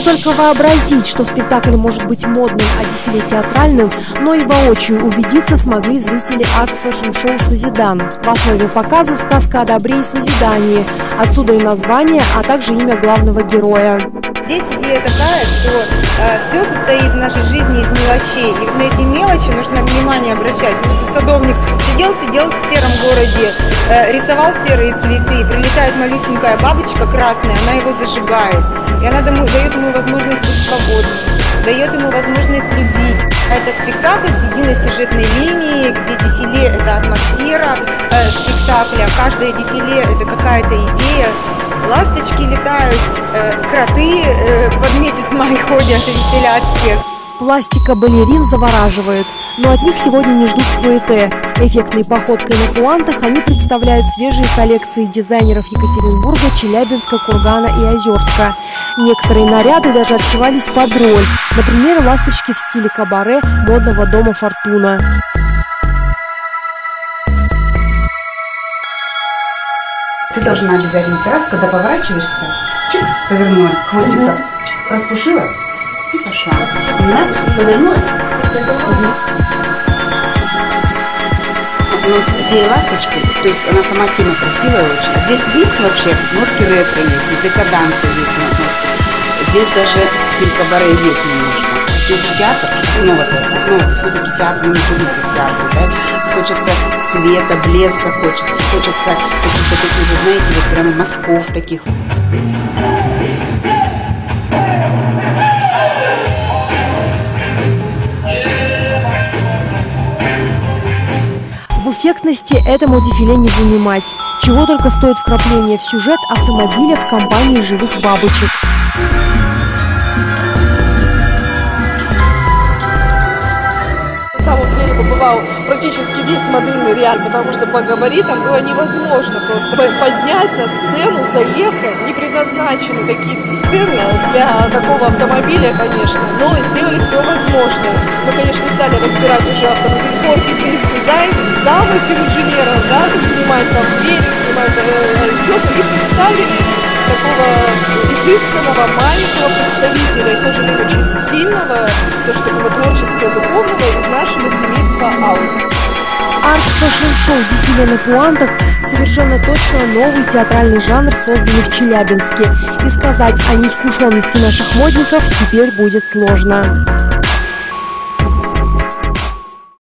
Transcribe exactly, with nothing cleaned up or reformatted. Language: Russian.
только вообразить, что спектакль может быть модным, а дефиле театральным, но и воочию убедиться смогли зрители арт-фэшн-шоу «Созидан». В основе показа сказка о добре и созидании, отсюда и название, а также имя главного героя. Здесь идея такая, что э, все состоит в нашей жизни из мелочей, и на эти мелочи нужно внимание обращать. Вот садовник сидел-сидел в сером городе, э, рисовал серые цветы, прилетает малюсенькая бабочка красная, она его зажигает, и она дает ему возможность быть свободным, дает ему возможность любить. Это спектакль с единой сюжетной линией, где дефиле – это атмосфера э, спектакля, каждое дефиле – это какая-то идея. Ласточки летают, э, кроты э, под месяц май ходят и веселят всех. Пластика балерин завораживает, но от них сегодня не ждут фуэте. Эффектной походкой на пуантах они представляют свежие коллекции дизайнеров Екатеринбурга, Челябинска, Кургана и Озерска. Некоторые наряды даже отшивались под роль, например, ласточки в стиле кабаре модного дома «Фортуна». Ты должна обязательно раз, когда поворачиваешься, чик, повернула, хвостик так, распушила и пошла. Да? Повернулась. У нас идея ласточки, то есть она сама тема красивая очень. А здесь блиц вообще, нотки ретро есть, и декаданса есть нотки. Здесь даже стиль кабаре есть немножко. Здесь театр, основа-то, основа все-таки театр, не кулисы в театре, да? Хочется цвета, блеска, хочется, хочется каких-то таких, знаете, вот прямо мазков таких. В эффектности этому дефиле не занимать. Чего только стоит вкрапление в сюжет автомобиля в компании живых бабочек. На самом деле побывал практически весь модельный ряд, потому что по габаритам было невозможно просто поднять на сцену, заехать. Не предназначены такие сцены для такого автомобиля, конечно, но сделали все возможное. Мы, конечно, стали разбирать уже автомобиль, корпус, дизайн, замысел инженера, да, снимать там двери, снимать э, стекла, и представили такого изысканного, маленького представителя, и тоже очень сильного, то, что было творческое, духовного из нашего семейства Аус. Арт-фэшн-шоу «Дефиле на пуантах» совершенно точно новый театральный жанр, созданный в Челябинске. И сказать о неискушенности наших модников теперь будет сложно.